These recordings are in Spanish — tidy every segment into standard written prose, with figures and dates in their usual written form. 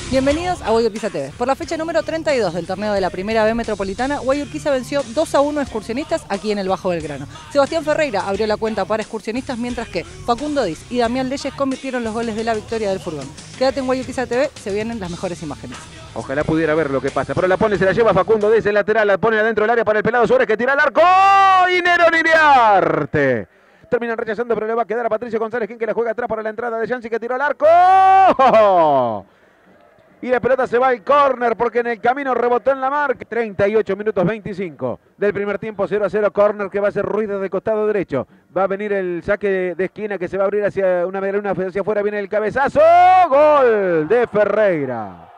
Bienvenidos a Guayurquiza TV. Por la fecha número 32 del torneo de la Primera B Metropolitana, Guayurquiza venció 2-1 a Excursionistas aquí en el Bajo Belgrano. Sebastián Ferreira abrió la cuenta para Excursionistas, mientras que Facundo Diz y Damián Leyes convirtieron los goles de la victoria del furgón. Quédate en Guayurquiza TV, se vienen las mejores imágenes. Ojalá pudiera ver lo que pasa, pero la pone, se la lleva Facundo Diz, el lateral, la pone adentro del área para el pelado Suárez que tira al arco. ¡Y Nerón Iriarte! Terminan rechazando, pero le va a quedar a Patricio González, quien que la juega atrás para la entrada de Yancy que tiró al arco. Y la pelota se va al córner porque en el camino rebotó en la marca. 38 minutos 25 del primer tiempo, 0-0, córner que va a hacer Ruiz desde el costado derecho. Va a venir el saque de esquina que se va a abrir hacia una hacia afuera, viene el cabezazo. Gol de Ferreira.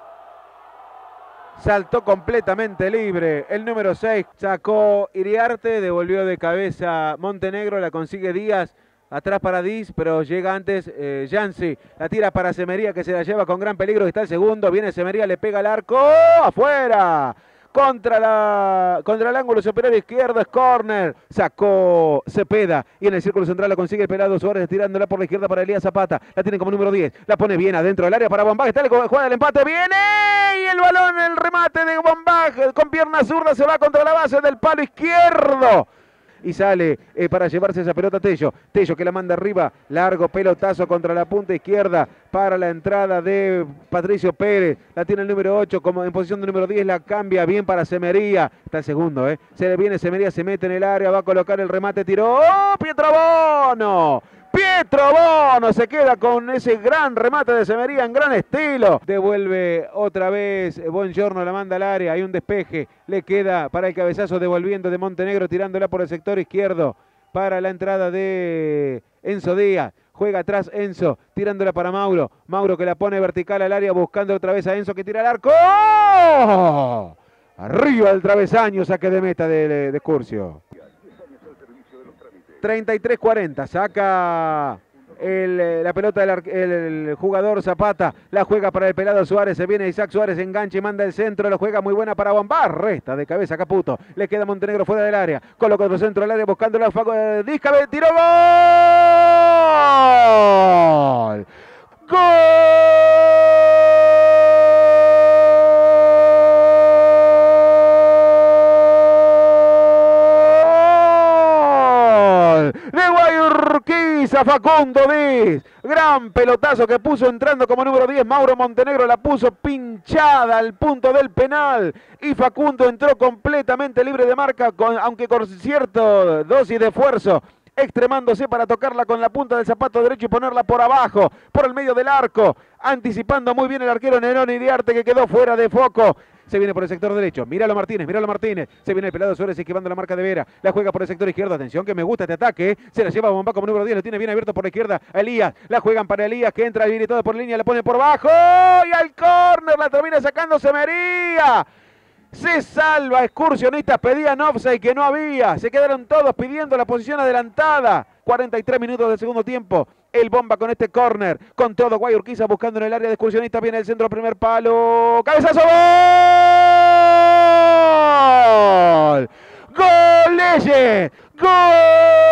Saltó completamente libre. El número 6 sacó Iriarte, devolvió de cabeza Montenegro, la consigue Díaz. Atrás para Diz, pero llega antes Yancy. La tira para Semería, que se la lleva con gran peligro. Está el segundo. Viene Semería, le pega al arco. ¡Afuera! Contra el ángulo superior izquierdo es córner. Sacó Cepeda. Y en el círculo central la consigue el pelado Suárez, tirándola por la izquierda para Elías Zapata. La tiene como número 10. La pone bien adentro del área para Bombaj. Está juega el empate. Viene. Y el balón, el remate de Bombaj con pierna zurda se va contra la base del palo izquierdo. Y sale para llevarse esa pelota Tello. Tello que la manda arriba. Largo pelotazo contra la punta izquierda para la entrada de Patricio Pérez. La tiene el número 8 como en posición de número 10. La cambia bien para Semería. Está el segundo, Se le viene Semería, se mete en el área. Va a colocar el remate. Tiró. ¡Oh! Pietro Bono. Pietro Bono se queda con ese gran remate de Semería en gran estilo. Devuelve otra vez Buongiorno, la manda al área. Hay un despeje. Le queda para el cabezazo devolviendo de Montenegro, tirándola por el sector izquierdo para la entrada de Enzo Díaz. Juega atrás Enzo, tirándola para Mauro. Mauro que la pone vertical al área buscando otra vez a Enzo que tira al arco. ¡Oh! Arriba del travesaño, saque de meta de Curcio. 33-40, saca la pelota el jugador Zapata, la juega para el pelado Suárez, se viene Isaac Suárez, enganche y manda el centro, la juega muy buena para Bombaj, resta de cabeza Caputo, le queda Montenegro fuera del área, coloca otro centro del área buscando la Discabe, tiró gol. De Guayurquiza, Facundo Diz, gran pelotazo que puso entrando como número 10, Mauro Montenegro la puso pinchada al punto del penal y Facundo entró completamente libre de marca, aunque con cierta dosis de esfuerzo, extremándose para tocarla con la punta del zapato derecho y ponerla por abajo, por el medio del arco, anticipando muy bien el arquero Nerón Iriarte que quedó fuera de foco. Se viene por el sector derecho, míralo Martínez, se viene el pelado Suárez esquivando la marca de Vera, la juega por el sector izquierdo, atención que me gusta este ataque, se la lleva Bombaj como número 10, lo tiene bien abierto por la izquierda a Elías, la juegan para Elías que entra habilitado por línea, la pone por abajo y al córner la termina sacando Semería. Se salva Excursionistas, pedían offside que no había, se quedaron todos pidiendo la posición adelantada. 43 minutos del segundo tiempo, el Bomba con este córner, con todo Guayurquiza buscando en el área de Excursionistas, viene el centro, primer palo, cabezazo, gol, gol Leyes, gol.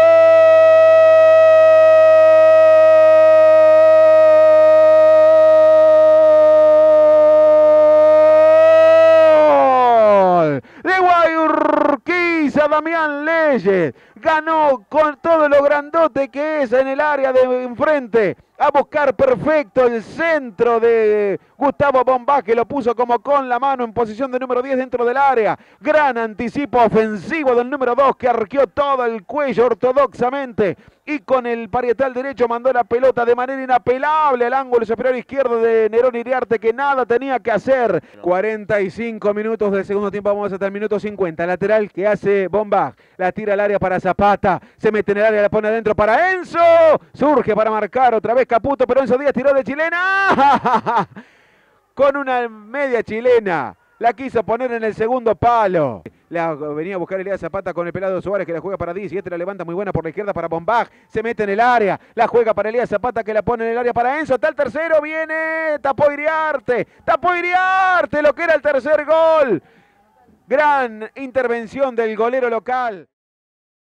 De Guayurquiza, Damián Leyes ganó con todo lo grandote que es en el área de enfrente, a buscar perfecto el centro de Gustavo Bombaj, que lo puso como con la mano en posición de número 10 dentro del área. Gran anticipo ofensivo del número 2 que arqueó todo el cuello ortodoxamente y con el parietal derecho mandó la pelota de manera inapelable al ángulo superior izquierdo de Nerón Iriarte, que nada tenía que hacer. 45 minutos del segundo tiempo, vamos hasta el minuto 50. Lateral que hace Bombaj, la tira al área para Zapata, se mete en el área, la pone adentro para Enzo, surge para marcar otra vez Caputo, pero Enzo Díaz tiró de chilena, con una media chilena, la quiso poner en el segundo palo. La venía a buscar Elías Zapata con el pelado Suárez que la juega para Diz y este la levanta muy buena por la izquierda para Bombaj, se mete en el área, la juega para Elías Zapata que la pone en el área para Enzo, está el tercero, viene, tapó Iriarte, lo que era el tercer gol. Gran intervención del golero local.